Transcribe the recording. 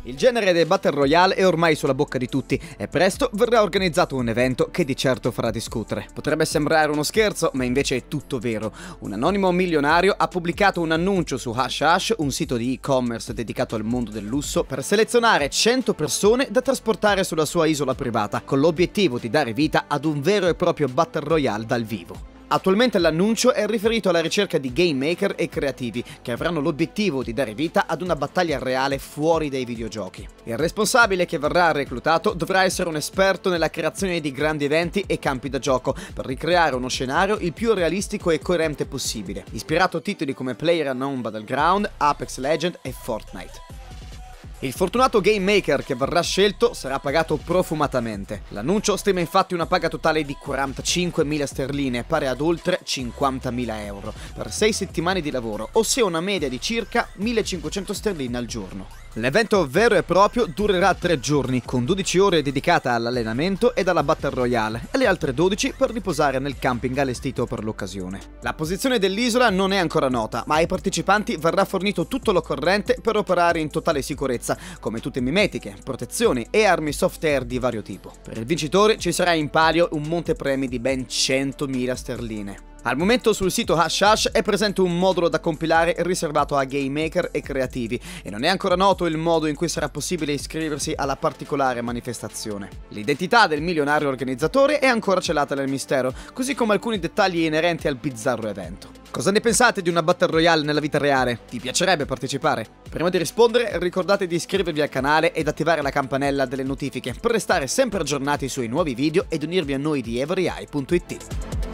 Il genere dei Battle Royale è ormai sulla bocca di tutti e presto verrà organizzato un evento che di certo farà discutere. Potrebbe sembrare uno scherzo, ma invece è tutto vero. Un anonimo milionario ha pubblicato un annuncio su Hush Hush, un sito di e-commerce dedicato al mondo del lusso, per selezionare 100 persone da trasportare sulla sua isola privata, con l'obiettivo di dare vita ad un vero e proprio Battle Royale dal vivo. Attualmente l'annuncio è riferito alla ricerca di game maker e creativi che avranno l'obiettivo di dare vita ad una battaglia reale fuori dai videogiochi. Il responsabile che verrà reclutato dovrà essere un esperto nella creazione di grandi eventi e campi da gioco per ricreare uno scenario il più realistico e coerente possibile, ispirato a titoli come PlayerUnknown Battleground, Apex Legends e Fortnite. Il fortunato game maker che verrà scelto sarà pagato profumatamente. L'annuncio stima infatti una paga totale di 45.000 sterline, pari ad oltre 50.000 euro, per 6 settimane di lavoro, ossia una media di circa 1.500 sterline al giorno. L'evento vero e proprio durerà 3 giorni, con 12 ore dedicate all'allenamento ed alla Battle Royale, e le altre 12 per riposare nel camping allestito per l'occasione. La posizione dell'isola non è ancora nota, ma ai partecipanti verrà fornito tutto l'occorrente per operare in totale sicurezza, come tutte mimetiche, protezioni e armi soft air di vario tipo. Per il vincitore ci sarà in palio un montepremi di ben 100.000 sterline. Al momento sul sito Hush Hush è presente un modulo da compilare riservato a game maker e creativi e non è ancora noto il modo in cui sarà possibile iscriversi alla particolare manifestazione. L'identità del milionario organizzatore è ancora celata nel mistero, così come alcuni dettagli inerenti al bizzarro evento. Cosa ne pensate di una Battle Royale nella vita reale? Ti piacerebbe partecipare? Prima di rispondere ricordate di iscrivervi al canale ed attivare la campanella delle notifiche per restare sempre aggiornati sui nuovi video ed unirvi a noi di everyeye.it.